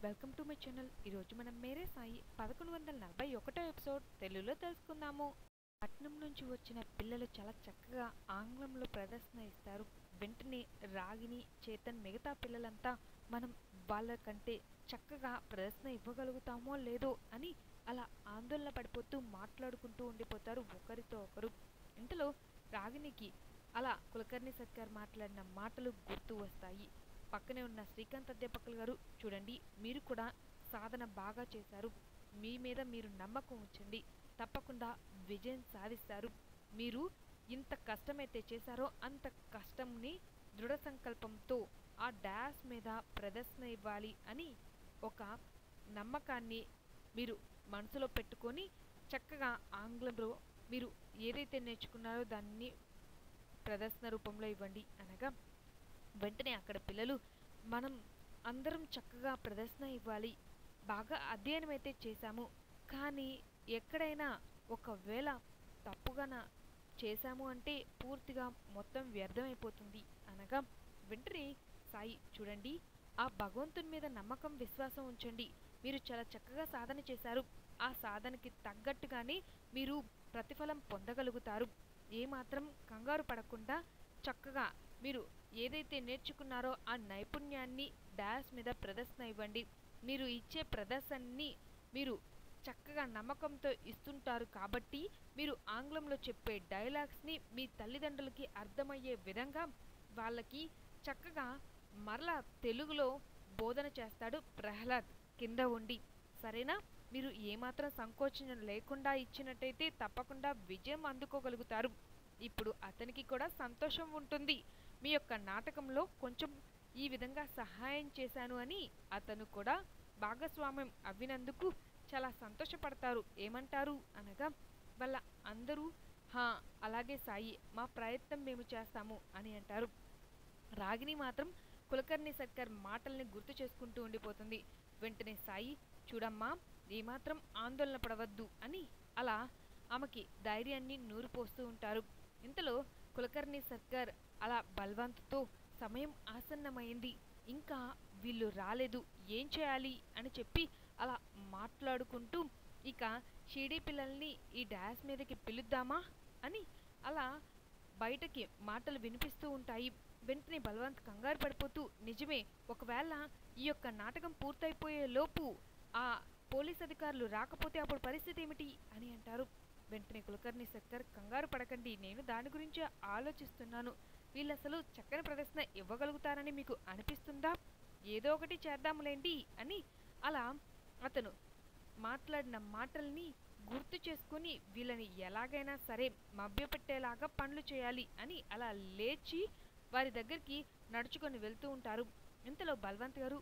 Welcome to my channel. ఈరోజు మనం మేరే Sai 1141 episode తెలుగులో తెలుసుకుందాము. పట్నం నుంచి వచ్చిన పిల్లలు చాలా చక్కగా ఆంగ్లంలో ప్రదర్శన ఇస్తారు. వెంటనే రాగిని, చేతన్ మిగతా పిల్లలంతా మనం వాళ్ళకంటే చక్కగా ప్రదర్శన ఇవ్వగలుగుతామో లేదో అని అలా ఆందోళన పడిపోతూ మాట్లాడుకుంటూ ఉండిపోతారు ఒకరితో ఒకరు. ఇంతలో రాగినికి అలా కులకర్ణి సర్కార్ మాట్లాడిన మాటలు గుర్తు వస్తాయి. పక్కనే ఉన్న శ్రీకాంత్ అధ్యాపకులు గారు, చూడండి, మీరు కూడా సాధన బాగా చేశారు. మీ మీద మీరు నమ్మకం ఉంచండి, తప్పకుండా విజయం సాధిస్తారు. మీరు ఇంత కష్టమైతే చేశారో అంత కష్టంని దృఢ సంకల్పంతో ఆ డాష్ మీద ప్రదర్శన ఇవ్వాలి అని ఒక నమ్మకాన్ని మీరు మనసులో పెట్టుకొని చక్కగా ఆంగ్లంలో మీరు ఏదైతే నేర్చుకున్నారో దాన్ని ప్రదర్శన రూపంలో ఇవ్వండి అనగా వెంటనే అక్కడ పిల్లలు, మనం అందరం చక్కగా ప్రదర్శన ఇవ్వాలి, బాగా అధ్యయనం అయితే చేశాము, కానీ ఎక్కడైనా ఒకవేళ తప్పుగా చేశాము అంటే పూర్తిగా మొత్తం వ్యర్థమైపోతుంది అనగా వెంటనే సాయి, చూడండి, ఆ భగవంతుని మీద నమ్మకం విశ్వాసం ఉంచండి. మీరు చాలా చక్కగా సాధన చేశారు. ఆ సాధనకి తగ్గట్టుగానే మీరు ప్రతిఫలం పొందగలుగుతారు. ఏమాత్రం కంగారు పడకుండా చక్కగా మీరు ఏదైతే నేర్చుకున్నారో ఆ నైపుణ్యాన్ని డాష్ మీద ప్రదర్శన ఇవ్వండి. మీరు ఇచ్చే ప్రదర్శనని మీరు చక్కగా నమ్మకంతో ఇస్తుంటారు కాబట్టి మీరు ఆంగ్లంలో చెప్పే డైలాగ్స్ని మీ తల్లిదండ్రులకి అర్థమయ్యే విధంగా వాళ్ళకి చక్కగా మరలా తెలుగులో బోధన చేస్తాడు ప్రహ్లాద్ కింద ఉండి. సరేనా? మీరు ఏమాత్రం సంకోచం లేకుండా ఇచ్చినట్టయితే తప్పకుండా విజయం అందుకోగలుగుతారు. ఇప్పుడు అతనికి కూడా సంతోషం ఉంటుంది. మీ యొక్క నాటకంలో కొంచెం ఈ విధంగా సహాయం చేశాను అని అతను కూడా భాగస్వామ్యం అవ్వినందుకు చాలా సంతోషపడతారు. ఏమంటారు అనగా వాళ్ళ అందరూ, హా అలాగే సాయి, మా ప్రయత్నం మేము చేస్తాము అని అంటారు. రాగిని మాత్రం కులకర్ణి సర్కార్ మాటల్ని గుర్తు చేసుకుంటూ ఉండిపోతుంది. వెంటనే సాయి, చూడమ్మా, ఏమాత్రం ఆందోళన పడవద్దు అని అలా ఆమెకి ధైర్యాన్ని నూరిపోస్తూ ఉంటారు. ఇంతలో కులకర్ణి సర్కార్ అలా బల్వంత్తో, సమయం ఆసన్నమైంది, ఇంకా వీళ్ళు రాలేదు, ఏం చేయాలి అని చెప్పి అలా మాట్లాడుకుంటూ, ఇక షిరిడీ పిల్లల్ని ఈ డాష్ మీదకి పిలుద్దామా అని అలా బయటకి మాటలు వినిపిస్తూ ఉంటాయి. వెంటనే బల్వంత్ కంగారు పడిపోతూ, నిజమే, ఒకవేళ ఈ యొక్క నాటకం పూర్తయిపోయే లోపు ఆ పోలీస్ అధికారులు రాకపోతే అప్పుడు పరిస్థితి ఏమిటి అని అంటారు. వెంటనే కులకర్ణి సర్కార్, కంగారు పడకండి, నేను దాని గురించి ఆలోచిస్తున్నాను. వీళ్ళు అసలు చక్కని ప్రదర్శన ఇవ్వగలుగుతారని మీకు అనిపిస్తుందా? ఏదో ఒకటి చేద్దాములేండి అని అలా అతను మాట్లాడిన మాటల్ని గుర్తు చేసుకుని వీళ్ళని ఎలాగైనా సరే మభ్యపెట్టేలాగా పనులు చేయాలి అని అలా లేచి వారి దగ్గరికి నడుచుకొని వెళ్తూ ఉంటారు. ఇంతలో బల్వంత్ గారు,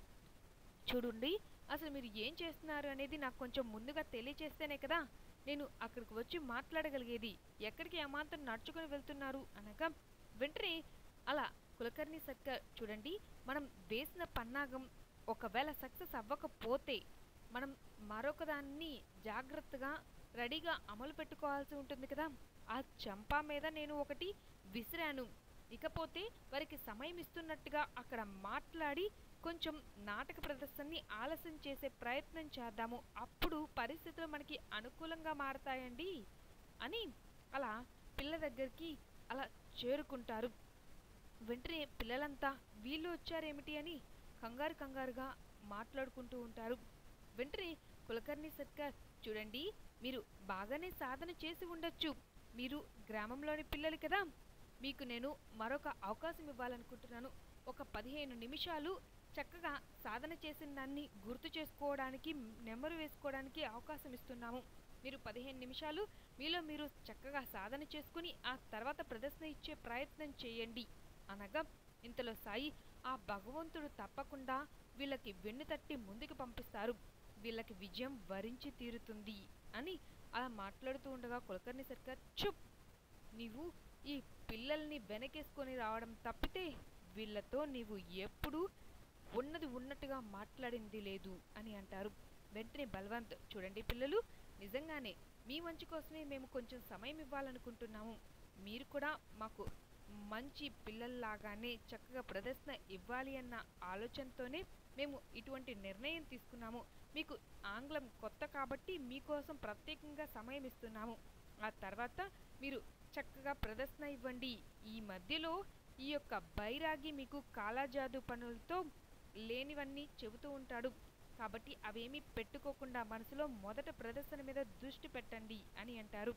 చూడండి, అసలు మీరు ఏం చేస్తున్నారు అనేది నాకు కొంచెం ముందుగా తెలియచేస్తేనే కదా నేను అక్కడికి వచ్చి మాట్లాడగలిగేది. ఎక్కడికి ఏమాత్రం నడుచుకొని వెళ్తున్నారు అనగా వెంటనే అలా కులకర్ణి సర్కార్, చూడండి, మనం వేసిన పన్నాగం ఒకవేళ సక్సెస్ అవ్వకపోతే మనం మరొక దాన్ని జాగ్రత్తగా రెడీగా అమలు పెట్టుకోవాల్సి ఉంటుంది కదా. ఆ చంపా మీద నేను ఒకటి విసిరాను. ఇకపోతే వారికి సమయం ఇస్తున్నట్టుగా అక్కడ మాట్లాడి కొంచెం నాటక ప్రదర్శనని ఆలస్యం చేసే ప్రయత్నం చేద్దాము, అప్పుడు పరిస్థితులు మనకి అనుకూలంగా మారతాయండి అని అలా పిల్ల దగ్గరికి అలా చేరుకుంటారు. వెంటనే పిల్లలంతా వీళ్ళు వచ్చారేమిటి అని కంగారుగా మాట్లాడుకుంటూ ఉంటారు. వెంటనే కులకర్ణి సర్కార్, చూడండి, మీరు బాగానే సాధన చేసి ఉండొచ్చు, మీరు గ్రామంలోని పిల్లలు కదా, మీకు నేను మరొక అవకాశం ఇవ్వాలనుకుంటున్నాను. ఒక 15 నిమిషాలు చక్కగా సాధన చేసిన దాన్ని గుర్తు చేసుకోవడానికి, నెమరు వేసుకోవడానికి అవకాశం ఇస్తున్నాము. మీరు 15 నిమిషాలు మీలో మీరు చక్కగా సాధన చేసుకుని ఆ తర్వాత ప్రదర్శన ఇచ్చే ప్రయత్నం చేయండి అనగా ఇంతలో సాయి, ఆ భగవంతుడు తప్పకుండా వీళ్ళకి వెన్ను తట్టి ముందుకు పంపిస్తారు, వీళ్ళకి విజయం వరించి తీరుతుంది అని అలా మాట్లాడుతూ ఉండగా కులకర్ణి సర్కార్, చుప్, నీవు ఈ పిల్లల్ని వెనకేసుకొని రావడం తప్పితే వీళ్ళతో నీవు ఎప్పుడూ ఉన్నది ఉన్నట్టుగా మాట్లాడింది లేదు అని అంటారు. వెంటనే బల్వంత్, చూడండి పిల్లలు, నిజంగానే మీ మంచి కోసమే మేము కొంచెం సమయం ఇవ్వాలనుకుంటున్నాము. మీరు కూడా మాకు మంచి పిల్లల్లాగానే చక్కగా ప్రదర్శన ఇవ్వాలి అన్న ఆలోచనతోనే మేము ఇటువంటి నిర్ణయం తీసుకున్నాము. మీకు ఆంగ్లం కొత్త కాబట్టి మీకోసం ప్రత్యేకంగా సమయం ఇస్తున్నాము. ఆ తర్వాత మీరు చక్కగా ప్రదర్శన ఇవ్వండి. ఈ మధ్యలో ఈ యొక్క బైరాగి మీకు కాలాజాదు పనులతో లేనివన్నీ చెబుతూ ఉంటాడు. కాబట్టి అవేమీ పెట్టుకోకుండా మనసులో మొదట ప్రదర్శన మీద దృష్టి పెట్టండి అని అంటారు.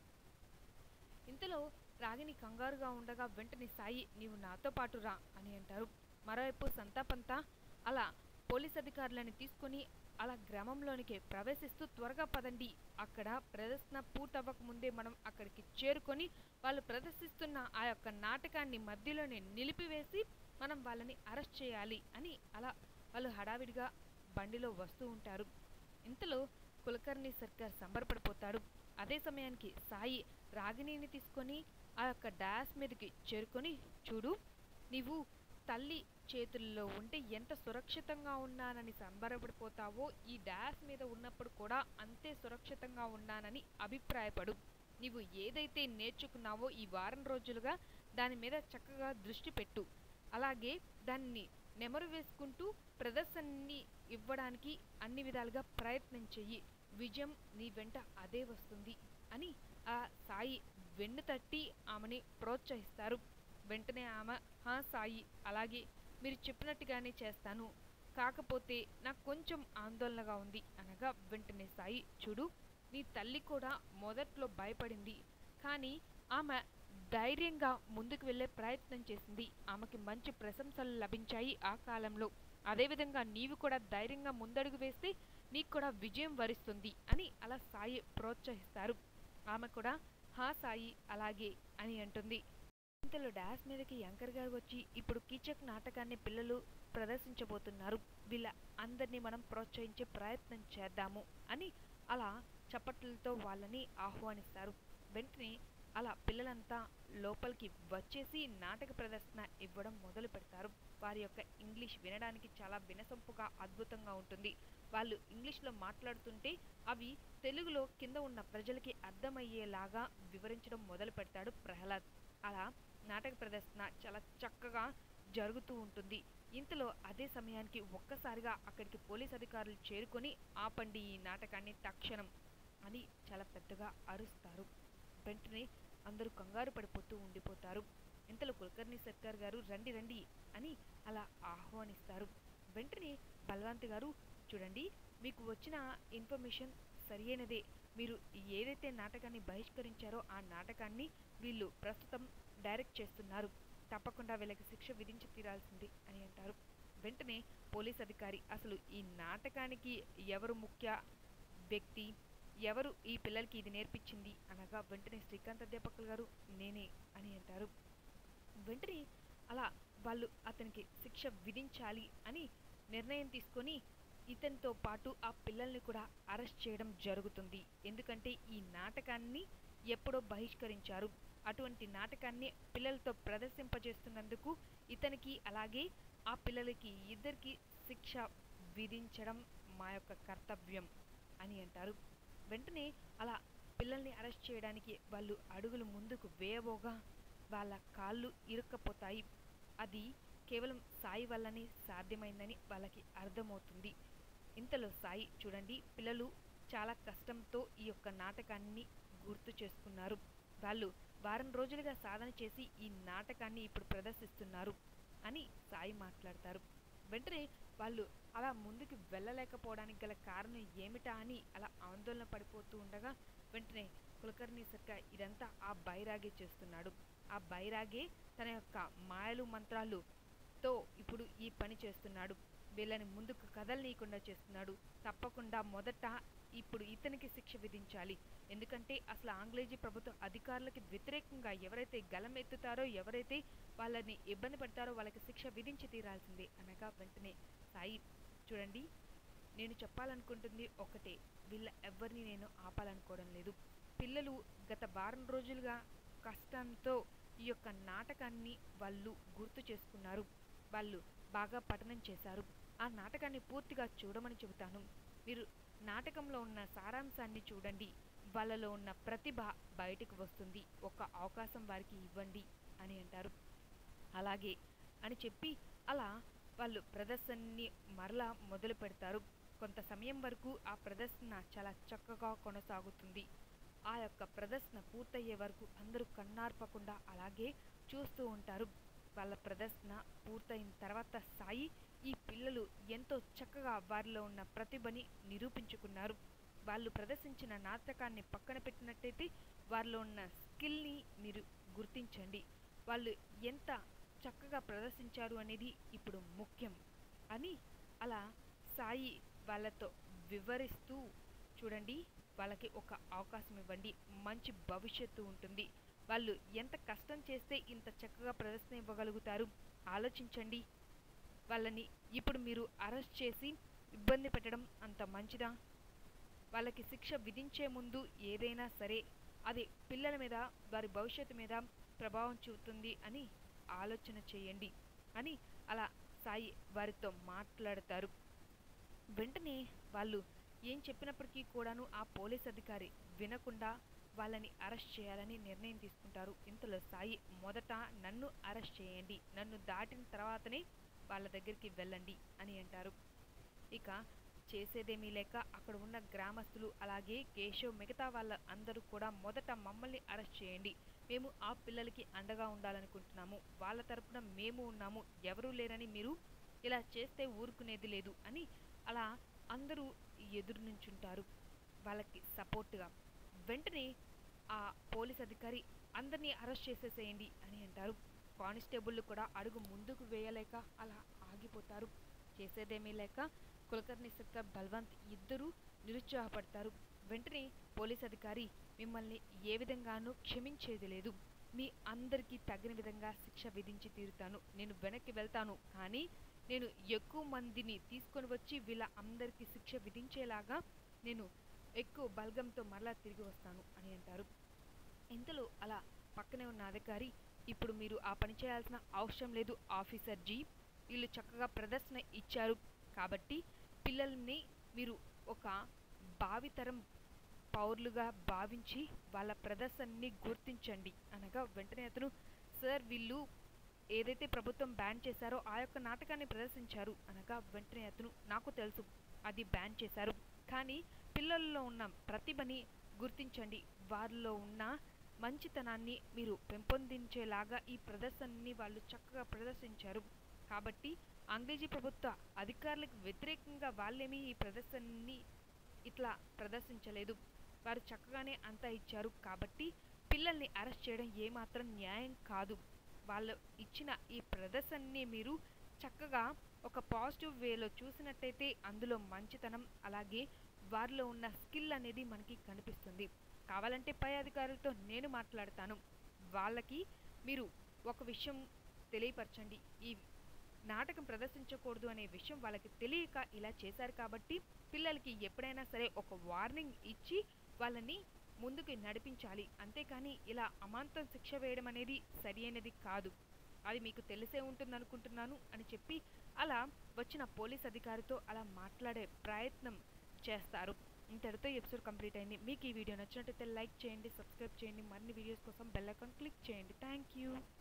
ఇంతలో రాగిని కంగారుగా ఉండగా వెంటనే సాయి నీవు నాతో పాటు రా అని అంటారు. మరోవైపు సంతాపంతా అలా పోలీస్ అధికారులని తీసుకుని అలా గ్రామంలోనికి ప్రవేశిస్తూ త్వరగా పదండి, అక్కడ ప్రదర్శన పూర్తవ్వక ముందే మనం అక్కడికి చేరుకొని వాళ్ళు ప్రదర్శిస్తున్న ఆ యొక్క నాటకాన్ని మధ్యలోనే నిలిపివేసి మనం వాళ్ళని అరెస్ట్ చేయాలి అని అలా వాళ్ళు హడావిడిగా బండిలో వస్తూ ఉంటారు. ఇంతలో కులకర్ణి సర్కార్ సంబరపడిపోతాడు. అదే సమయానికి సాయి రాగిణిని తీసుకొని ఆ యొక్క డాష్ మీదకి చేరుకొని చూడు, నీవు తల్లి చేతుల్లో ఉంటే ఎంత సురక్షితంగా ఉన్నానని సంబరపడిపోతావో ఈ డాష్ మీద ఉన్నప్పుడు కూడా అంతే సురక్షితంగా ఉన్నానని అభిప్రాయపడు. నీవు ఏదైతే నేర్చుకున్నావో ఈ వారం రోజులుగా దాని మీద చక్కగా దృష్టి పెట్టు. అలాగే దాన్ని నెమరు వేసుకుంటూ ప్రదర్శనని ఇవ్వడానికి అన్ని విధాలుగా ప్రయత్నం చెయ్యి. విజయం నీ వెంట అదే వస్తుంది అని ఆ సాయి వెన్ను తట్టి ఆమెని ప్రోత్సహిస్తారు. వెంటనే ఆమె హా సాయి, అలాగే మీరు చెప్పినట్టుగానే చేస్తాను, కాకపోతే నాకు కొంచెం ఆందోళనగా ఉంది అనగా వెంటనే సాయి చూడు, నీ తల్లి కూడా మొదట్లో భయపడింది, కానీ ఆమె ధైర్యంగా ముందుకు వెళ్ళే ప్రయత్నం చేసింది. ఆమెకి మంచి ప్రశంసలు లభించాయి ఆ కాలంలో. అదేవిధంగా నీవు కూడా ధైర్యంగా ముందడుగు వేస్తే నీకు కూడా విజయం వరిస్తుంది అని అలా సాయి ప్రోత్సహిస్తారు. ఆమె కూడా హా సాయి అలాగే అని అంటుంది. ఇంతలో డాష్ మీదకి యాంకర్ గారు వచ్చి ఇప్పుడు కీచక్ నాటకాన్ని పిల్లలు ప్రదర్శించబోతున్నారు, వీళ్ళ అందరినీ మనం ప్రోత్సహించే ప్రయత్నం చేద్దాము అని అలా చప్పట్లతో వాళ్ళని ఆహ్వానిస్తారు. వెంటనే అలా పిల్లలంతా లోపలికి వచ్చేసి నాటక ప్రదర్శన ఇవ్వడం మొదలు పెడతారు. వారి యొక్క ఇంగ్లీష్ వినడానికి చాలా వినసొంపుగా అద్భుతంగా ఉంటుంది. వాళ్ళు ఇంగ్లీష్లో మాట్లాడుతుంటే అవి తెలుగులో కింద ఉన్న ప్రజలకి అర్థమయ్యేలాగా వివరించడం మొదలు పెడతాడు ప్రహ్లాద్. అలా నాటక ప్రదర్శన చాలా చక్కగా జరుగుతూ ఉంటుంది. ఇంతలో అదే సమయానికి ఒక్కసారిగా అక్కడికి పోలీస్ అధికారులు చేరుకొని ఆపండి ఈ నాటకాన్ని తక్షణం అని చాలా పెద్దగా అరుస్తారు. వెంటనే అందరూ కంగారు పడిపోతూ ఉండిపోతారు. ఇంతలో కులకర్ణి సర్కార్ గారు రండి రండి అని అలా ఆహ్వానిస్తారు. వెంటనే బలవంత్ గారు చూడండి, మీకు వచ్చిన ఇన్ఫర్మేషన్ సరియైనదే. మీరు ఏదైతే నాటకాన్ని బహిష్కరించారో ఆ నాటకాన్ని వీళ్ళు ప్రస్తుతం డైరెక్ట్ చేస్తున్నారు. తప్పకుండా వీళ్ళకి శిక్ష విధించి తీరాల్సింది అని అంటారు. వెంటనే పోలీస్ అధికారి అసలు ఈ నాటకానికి ఎవరు ముఖ్య వ్యక్తి, ఎవరు ఈ పిల్లలకి ఇది నేర్పించింది అనగా వెంటనే శ్రీకాంత్ అధ్యాపకులు గారు నేనే అని అంటారు. వెంటనే అలా వాళ్ళు అతనికి శిక్ష విధించాలి అని నిర్ణయం తీసుకొని ఇతనితో పాటు ఆ పిల్లల్ని కూడా అరెస్ట్ చేయడం జరుగుతుంది. ఎందుకంటే ఈ నాటకాన్ని ఎప్పుడో బహిష్కరించారు. అటువంటి నాటకాన్ని పిల్లలతో ప్రదర్శింపజేస్తున్నందుకు ఇతనికి అలాగే ఆ పిల్లలకి ఇద్దరికి శిక్ష విధించడం మా యొక్క కర్తవ్యం అని అంటారు. వెంటనే అలా పిల్లల్ని అరెస్ట్ చేయడానికి వాళ్ళు అడుగులు ముందుకు వేయబోగా వాళ్ళ కాళ్ళు ఇరుక్కపోతాయి. అది కేవలం సాయి వల్లనే సాధ్యమైందని వాళ్ళకి అర్థమవుతుంది. ఇంతలో సాయి చూడండి, పిల్లలు చాలా కష్టంతో ఈ యొక్క నాటకాన్ని గుర్తు చేసుకున్నారు. వాళ్ళు వారం రోజులుగా సాధన చేసి ఈ నాటకాన్ని ఇప్పుడు ప్రదర్శిస్తున్నారు అని సాయి మాట్లాడతారు. వెంటనే వాళ్ళు అలా ముందుకు వెళ్ళలేకపోవడానికి గల కారణం ఏమిటా అని అలా ఆందోళన పడిపోతూ ఉండగా వెంటనే కులకర్ణి సర్కార్ ఇదంతా ఆ బైరాగే చేస్తున్నాడు. ఆ బైరాగే తన యొక్క మాయలు మంత్రాలుతో ఇప్పుడు ఈ పని చేస్తున్నాడు. వీళ్ళని ముందుకు కదలనీయకుండా చేస్తున్నాడు. తప్పకుండా మొదట ఇప్పుడు ఇతనికి శిక్ష విధించాలి. ఎందుకంటే అసలు ఆంగ్లేజీ ప్రభుత్వ అధికారులకి వ్యతిరేకంగా ఎవరైతే గలం ఎత్తుతారో, ఎవరైతే వాళ్ళని ఇబ్బంది పడతారో వాళ్ళకి శిక్ష విధించి తీరాల్సిందే అనగా వెంటనే సాయి చూడండి, నేను చెప్పాలనుకుంటుంది ఒకటే, వీళ్ళ ఎవరిని నేను ఆపాలనుకోవడం లేదు. పిల్లలు గత వారం రోజులుగా కష్టంతో ఈ యొక్క నాటకాన్ని వాళ్ళు గుర్తు చేసుకున్నారు. వాళ్ళు బాగా పఠనం చేశారు. ఆ నాటకాన్ని పూర్తిగా చూడమని చెబుతాను. మీరు నాటకంలో ఉన్న సారాంశాన్ని చూడండి. వాళ్ళలో ఉన్న ప్రతిభ బయటకు వస్తుంది. ఒక అవకాశం వారికి ఇవ్వండి అని అంటారు. అలాగే అని చెప్పి అలా వాళ్ళు ప్రదర్శనని మరలా మొదలు పెడతారు. కొంత సమయం వరకు ఆ ప్రదర్శన చాలా చక్కగా కొనసాగుతుంది. ఆ యొక్క ప్రదర్శన పూర్తయ్యే వరకు అందరూ కన్నార్పకుండా అలాగే చూస్తూ ఉంటారు. వాళ్ళ ప్రదర్శన పూర్తయిన తర్వాత సాయి ఈ పిల్లలు ఎంతో చక్కగా వారిలో ఉన్న ప్రతిభని నిరూపించుకున్నారు. వాళ్ళు ప్రదర్శించిన నాటకాన్ని పక్కన పెట్టినట్టయితే వారిలో ఉన్న స్కిల్ని మీరు గుర్తించండి. వాళ్ళు ఎంత చక్కగా ప్రదర్శించారు అనేది ఇప్పుడు ముఖ్యం అని అలా సాయి వాళ్ళతో వివరిస్తూ, చూడండి, వాళ్ళకి ఒక అవకాశం ఇవ్వండి, మంచి భవిష్యత్తు ఉంటుంది. వాళ్ళు ఎంత కష్టం చేస్తే ఇంత చక్కగా ప్రదర్శన ఇవ్వగలుగుతారు ఆలోచించండి. వాళ్ళని ఇప్పుడు మీరు అరెస్ట్ చేసి ఇబ్బంది పెట్టడం అంత మంచిదా? వాళ్ళకి శిక్ష విధించే ముందు ఏదైనా సరే అది పిల్లల మీద, వారి భవిష్యత్తు మీద ప్రభావం చూపుతుంది అని ఆలోచన చేయండి అని అలా సాయి వారితో మాట్లాడతారు. వెంటనే వాళ్ళు ఏం చెప్పినప్పటికీ కూడాను ఆ పోలీస్ అధికారి వినకుండా వాళ్ళని అరెస్ట్ చేయాలని నిర్ణయం తీసుకుంటారు. ఇంతలో సాయి మొదట నన్ను అరెస్ట్ చేయండి, నన్ను దాటిన తర్వాతనే వాళ్ళ దగ్గరికి వెళ్ళండి అని అంటారు. ఇక చేసేదేమీ లేక అక్కడ ఉన్న గ్రామస్తులు అలాగే కేశవ్ మిగతా వాళ్ళ అందరూ కూడా మొదట మమ్మల్ని అరెస్ట్ చేయండి, మేము ఆ పిల్లలకి అండగా ఉండాలనుకుంటున్నాము, వాళ్ళ తరపున మేము ఉన్నాము, ఎవరూ లేరని మీరు ఇలా చేస్తే ఊరుకునేది లేదు అని అలా అందరూ ఎదురు నుంచుంటారు వాళ్ళకి సపోర్టుగా. వెంటనే ఆ పోలీస్ అధికారి అందరినీ అరెస్ట్ చేసేసేయండి అని అంటారు. కానిస్టేబుల్ కూడా అడుగు ముందుకు వేయలేక అలా ఆగిపోతారు. చేసేదేమీ లేక కులకర్ణి సర్కార్ బల్వంత్ ఇద్దరూ నిరుత్సాహపడతారు. వెంటనే పోలీస్ అధికారి, మిమ్మల్ని ఏ విధంగానూ క్షమించేది లేదు, మీ అందరికీ తగిన విధంగా శిక్ష విధించి తీరుతాను, నేను వెనక్కి వెళ్తాను, కానీ నేను ఎక్కువ మందిని తీసుకొని వచ్చి వీళ్ళ అందరికీ శిక్ష విధించేలాగా నేను ఎక్కువ బలగంతో మరలా తిరిగి వస్తాను అని అంటారు. ఇంతలో అలా పక్కనే ఉన్న అధికారి, ఇప్పుడు మీరు ఆ పని చేయాల్సిన అవసరం లేదు ఆఫీసర్ జీ, వీళ్ళు చక్కగా ప్రదర్శన ఇచ్చారు కాబట్టి పిల్లల్ని మీరు ఒక భావితరం పౌరులుగా భావించి వాళ్ళ ప్రదర్శనని గుర్తించండి అనగా వెంటనే అతను, సార్ వీళ్ళు ఏదైతే ప్రభుత్వం బ్యాన్ చేశారో ఆ యొక్క నాటకాన్ని ప్రదర్శించారు అనగా వెంటనే అతను, నాకు తెలుసు అది బ్యాన్ చేశారు, కానీ పిల్లల్లో ఉన్న ప్రతిభని గుర్తించండి, వారిలో ఉన్న మంచితనాన్ని మీరు పెంపొందించేలాగా ఈ ప్రదర్శనని వాళ్ళు చక్కగా ప్రదర్శించారు, కాబట్టి అంగ్రేజీ ప్రభుత్వ అధికారులకు వ్యతిరేకంగా వాళ్ళేమీ ఈ ప్రదర్శనని ఇట్లా ప్రదర్శించలేదు, వారు చక్కగానే అంతా ఇచ్చారు, కాబట్టి పిల్లల్ని అరెస్ట్ చేయడం ఏమాత్రం న్యాయం కాదు, వాళ్ళు ఇచ్చిన ఈ ప్రదర్శనని మీరు చక్కగా ఒక పాజిటివ్ వేలో చూసినట్టయితే అందులో మంచితనం అలాగే వారిలో ఉన్న స్కిల్ అనేది మనకి కనిపిస్తుంది, కావాలంటే పై అధికారులతో నేను మాట్లాడతాను, వాళ్ళకి మీరు ఒక విషయం తెలియపరచండి, ఈ నాటకం ప్రదర్శించకూడదు అనే విషయం వాళ్ళకి తెలియక ఇలా చేశారు, కాబట్టి పిల్లలకి ఎప్పుడైనా సరే ఒక వార్నింగ్ ఇచ్చి వాళ్ళని ముందుకు నడిపించాలి, అంతేకాని ఇలా అమాంతం శిక్ష వేయడం అనేది సరి అయినది కాదు, అది మీకు తెలిసే ఉంటుందనుకుంటున్నాను అని చెప్పి అలా వచ్చిన పోలీస్ అధికారితో అలా మాట్లాడే ప్రయత్నం చేస్తారు. ఇంతటితో ఎపిసోడ్ కంప్లీట్ అయింది. మీకు ఈ వీడియో నచ్చినట్టయితే లైక్ చేయండి, సబ్స్క్రైబ్ చేయండి, మరిన్ని వీడియోస్ కోసం బెల్ ఐకాన్ క్లిక్ చేయండి. Thank you.